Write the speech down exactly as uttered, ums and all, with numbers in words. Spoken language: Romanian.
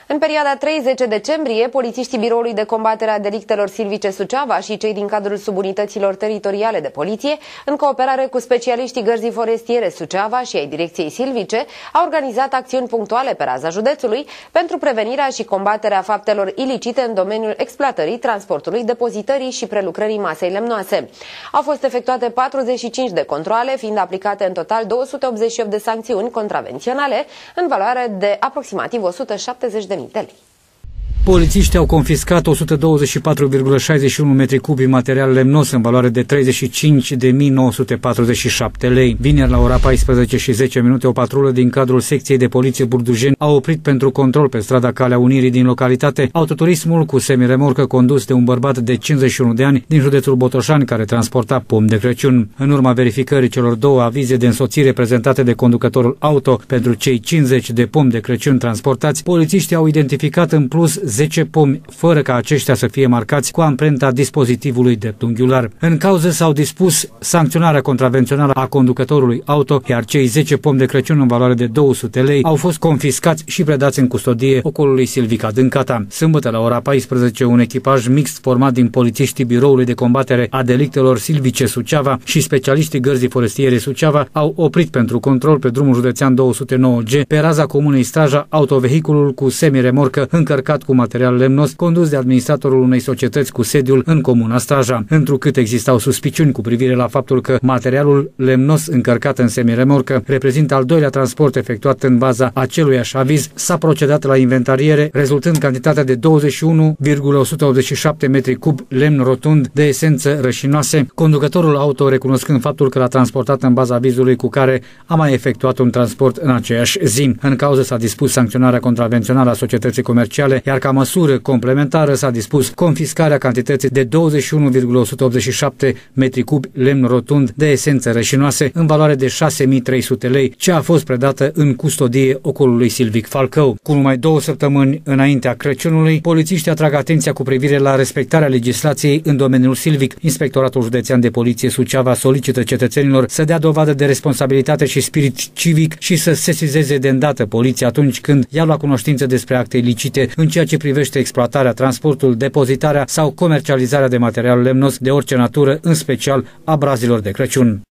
În perioada treizeci decembrie, polițiștii Biroului de Combatere a Delictelor Silvice Suceava și cei din cadrul subunităților teritoriale de poliție, în cooperare cu specialiștii Gărzii Forestiere Suceava și ai Direcției Silvice, au organizat acțiuni punctuale pe raza județului pentru prevenirea și combaterea faptelor ilicite în domeniul exploatării, transportului, depozitării și prelucrării masei lemnoase. Au fost efectuate patruzeci și cinci de controale, fiind aplicate în total două sute optzeci și opt de sancțiuni contravenționale, în valoare de aproximativ o sută șaptezeci de mii de lei. Polițiștii au confiscat o sută douăzeci și patru virgulă șaizeci și unu metri cubi material lemnos în valoare de treizeci și cinci de mii nouă sute patruzeci și șapte lei. Vineri la ora paisprezece și zece minute, o patrulă din cadrul secției de poliție Burdujeni a oprit pentru control pe strada Calea Unirii din localitate autoturismul cu semiremorcă condus de un bărbat de cincizeci și unu de ani din județul Botoșani care transporta pomi de Crăciun. În urma verificării celor două avize de însoțire prezentate de conducătorul auto pentru cei cincizeci de pomi de Crăciun transportați, polițiștii au identificat în plus zece pomi, fără ca aceștia să fie marcați cu amprenta dispozitivului dreptunghiular. În cauză s-au dispus sancționarea contravențională a conducătorului auto, iar cei zece pomi de Crăciun în valoare de două sute lei au fost confiscați și predați în custodie ocolului Silvic Adâncata. Sâmbătă la ora paisprezece, un echipaj mixt format din polițiștii Biroului de Combatere a Delictelor Silvice Suceava și specialiștii Gărzii Forestiere Suceava au oprit pentru control pe drumul județean două sute nouă G, pe raza comunei Straja, autovehiculul cu semiremorcă încărcat cu material lemnos condus de administratorul unei societăți cu sediul în comuna Straja. Întrucât existau suspiciuni cu privire la faptul că materialul lemnos încărcat în semiremorcă reprezintă al doilea transport efectuat în baza aceluiași aviz, s-a procedat la inventariere, rezultând cantitatea de douăzeci și unu virgulă o sută optzeci și șapte metri cub lemn rotund de esență rășinoase, conducătorul auto recunoscând faptul că l-a transportat în baza avizului cu care a mai efectuat un transport în aceeași zi. În cauză s-a dispus sancționarea contravențională a societății comerciale, iar ca măsură complementară s-a dispus confiscarea cantității de douăzeci și unu virgulă o sută optzeci și șapte metri cubi lemn rotund de esențe rășinoase în valoare de șase mii trei sute lei, ce a fost predată în custodie ocolului Silvic Falcău. Cu numai două săptămâni înaintea Crăciunului, polițiștii atrag atenția cu privire la respectarea legislației în domeniul silvic. Inspectoratul Județean de Poliție Suceava solicită cetățenilor să dea dovadă de responsabilitate și spirit civic și să sesizeze de îndată poliția atunci când ia la cunoștință despre acte ilicite în ceea ce privește exploatarea, transportul, depozitarea sau comercializarea de material lemnos de orice natură, în special a brazilor de Crăciun.